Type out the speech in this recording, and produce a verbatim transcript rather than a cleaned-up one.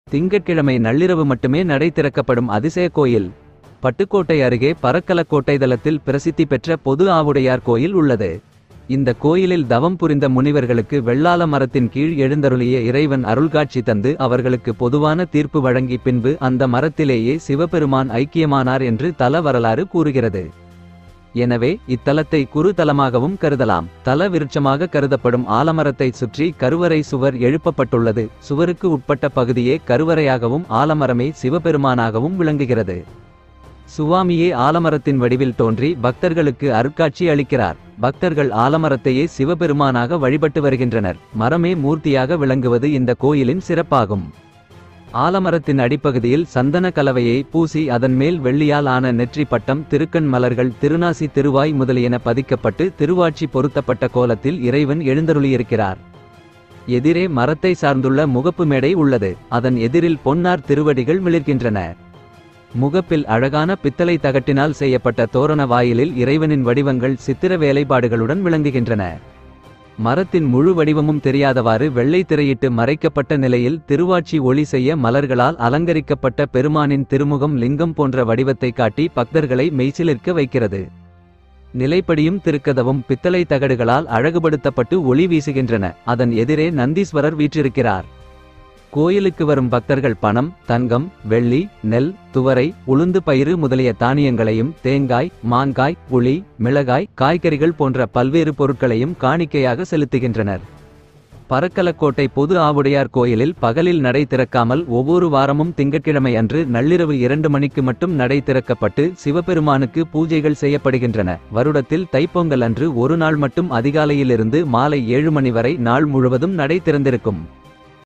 திங்கட்கிழமை நள்ளிரவு மட்டுமே நடை திறக்கப்படும் அதிசய கோயில். பட்டுக்கோட்டை அருகே பரக்கலக்கோட்டை தலத்தில் பிரசித்தி பெற்ற பொது ஆவுடையார் கோயில் உள்ளது. இந்த கோயிலில் தவம் புரிந்த முனிவர்களுக்கு வெள்ளால மரத்தின் கீழ் எழுந்தருளிய இறைவன் அருள்காட்சி தந்து அவர்களுக்கு பொதுவான தீர்ப்பு வழங்கி பின்பு அந்த மரத்திலேயே சிவபெருமான் ஐக்கியமானார் என்று தல வரலாறு கூறுகிறது. எனவே இத்தலத்தை குரு தலமாகவும் கருதலாம். தல விருட்சமாக கருதப்படும் ஆலமரத்தை சுற்றி கருவறை சுவர் எழுப்பப்பட்டுள்ளது. சுவருக்கு உட்பட்ட பகுதியே கருவறையாகவும் ஆலமரமே சிவபெருமானாகவும் விளங்குகிறது. சுவாமியே ஆலமரத்தின் வடிவில் தோன்றி பக்தர்களுக்கு அருட்காட்சி அளிக்கிறார். பக்தர்கள் ஆலமரத்தையே சிவபெருமானாக வழிபட்டு வருகின்றனர். மரமே மூர்த்தியாக விளங்குவது இந்த கோயிலின் சிறப்பாகும். ஆலமரத்தின் அடிப்பகுதியில் சந்தன கலவையை பூசி அதன் மேல் வெள்ளியால் ஆன நெற்றி பட்டம், திருக்கண் மலர்கள், திருநாசி, திருவாய் முதலியன பதிக்கப்பட்டு திருவாட்சி பொருத்தப்பட்ட கோலத்தில் இறைவன் எழுந்தருளியிருக்கிறார். எதிரே மரத்தை சார்ந்துள்ள முகப்பு மேடை உள்ளது. அதன் எதிரில் பொன்னார் திருவடிகள் மிளிர்கின்றன. முகப்பில் அழகான பித்தளை தகட்டினால் செய்யப்பட்ட தோரண வாயிலில் இறைவனின் வடிவங்கள் சித்திர வேலைப்பாடுகளுடன் விளங்குகின்றன. மரத்தின் முழு வடிவமும் தெரியாதவாறு வெள்ளை திரையிட்டு மறைக்கப்பட்ட நிலையில் திருவாட்சி ஒளி செய்ய மலர்களால் அலங்கரிக்கப்பட்ட பெருமானின் திருமுகம் லிங்கம் போன்ற வடிவத்தை காட்டி பக்தர்களை மெய்சிலிர்க்க வைக்கிறது. நிலைப்படியும் திருக்கதவும் பித்தளை தகடுகளால் அழகுபடுத்தப்பட்டு ஒளி வீசுகின்றன. அதன் எதிரே நந்தீஸ்வரர் வீற்றிருக்கிறார். கோயிலுக்கு வரும் பக்தர்கள் பணம், தங்கம், வெள்ளி, நெல், துவரை, உளுந்து பயிறு முதலிய தானியங்களையும் தேங்காய், மாங்காய், புளி, மிளகாய், காய்கறிகள் போன்ற பல்வேறு பொருட்களையும் காணிக்கையாக செலுத்துகின்றனர். பரக்கலக்கோட்டை பொது ஆவுடையார் கோயிலில் பகலில் நடை திறக்காமல் ஒவ்வொரு வாரமும் திங்கட்கிழமை அன்று நள்ளிரவு இரண்டு மணிக்கு மட்டும் நடை திறக்கப்பட்டு சிவபெருமானுக்கு பூஜைகள் செய்யப்படுகின்றன. வருடத்தில் தைப்பொங்கல் அன்று ஒரு நாள் மட்டும் அதிகாலையிலிருந்து மாலை ஏழு மணி வரை நாள் முழுவதும் நடை திறந்திருக்கும்.